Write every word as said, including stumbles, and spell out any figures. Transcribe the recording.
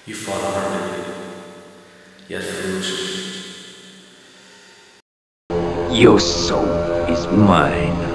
You fought hardly, yet foolishly. Your soul is mine.